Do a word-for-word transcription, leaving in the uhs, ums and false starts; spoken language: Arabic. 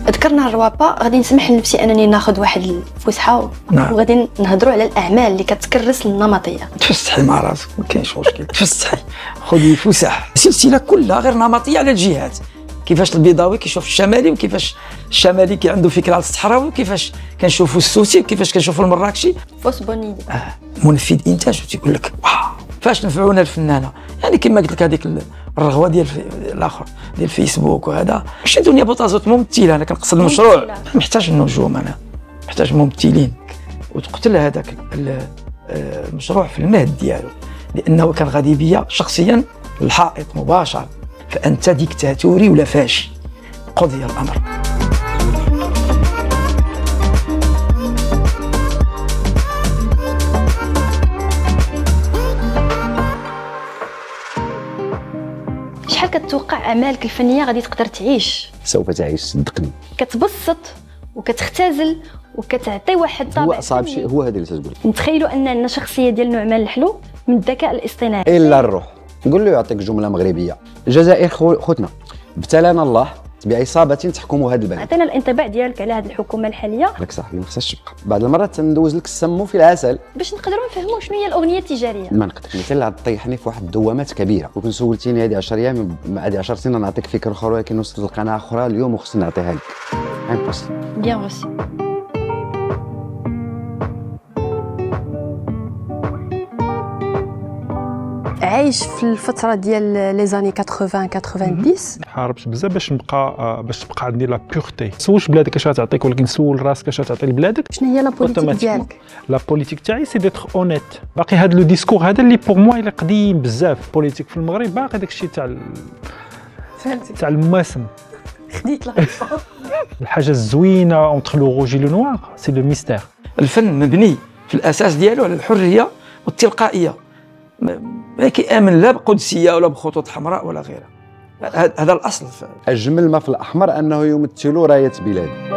ذكرنا الروابا، غادي نسمح لنفسي انني ناخذ واحد الفسحه. نعم. وغادي نهضروا على الاعمال اللي كتكرس النمطيه. تفسحي مع راسك، ما كاينش مشكل، تفسحي خذي فسح. السلسله كلها غير نمطيه على الجهات، كيفاش البيضاوي كيشوف الشمالي، وكيفاش الشمالي كي عنده فكره على الصحراوي، وكيفاش كنشوفوا السوسي، وكيفاش كنشوفوا المراكشي. فوس بونيدي. آه. منفذ انتاج تيقول لك واو فاش نفعونا الفنانه، يعني كما قلت لك هذيك الرغوه ديال الاخر ديال الفيسبوك وهذا. ماشي دنيا بوطازوت ممثله، انا كنقصد المشروع محتاج النجوم، انا محتاج ممثلين وتقتل هذاك المشروع في المهد ديالو، لانه كان غادي بيا شخصيا الحائط مباشر، فانت ديكتاتوري ولا فاشي، قضي الامر. شحال كتوقع اعمالك الفنيه غادي تقدر تعيش؟ سوف تعيش صدقني. كتبسط وكتختزل وكتعطي واحد الطابع. هو صعب شيء هو هذا اللي تقول. نتخيلوا ان عندنا شخصيه ديال نعمان الحلو من الذكاء الاصطناعي. الا الروح نقول له يعطيك جمله مغربيه. الجزائر خوتنا ابتلانا الله بعصابه تحكم هذا البلد. عطينا الانطباع ديالك على هذه الحكومه الحاليه. لك صاحبي ما خصهاش تبقى، بعض المرات تندوز لك السمو في العسل باش نقدروا نفهموا شنو هي الاغنيه التجاريه. ما نقدرش مثلا طيحني في واحد الدوامات كبيره، وكون سولتيني هذه عشرة ايام هذه عشر سنين نعطيك فكره اخرى، ولكن وصلت لقناعه اخرى اليوم وخصني نعطيها لك. امبوسيبل. بيان روسي. عايش في الفتره ديال لي زاني ثمانين تسعين. حاربت بزاف باش نبقى باش تبقى عندي لا بيغتي. سولش بلادك اش غتعطيك، ولكن سول راسك اش غتعطي لبلادك. شنو هي لا بوليتيك ديالك؟ لا بوليتيك تاعي سي ديتر اونيت. باقي هذا لو ديسكور هذا اللي بور موا اللي قديم بزاف. بوليتيك في المغرب باقي داك الشيء تاع فهمتي تاع المواسم. خديت لا الحاجه الزوينه اونتر لو روج لو نوار سي لو ميستير. الفن مبني في الاساس ديالو على الحريه والتلقائيه، ما كيامن لا بقدسيه ولا بخطوط حمراء ولا غيرها. هذا الاصل. اجمل ما في الاحمر انه يمثل رايه بلادي.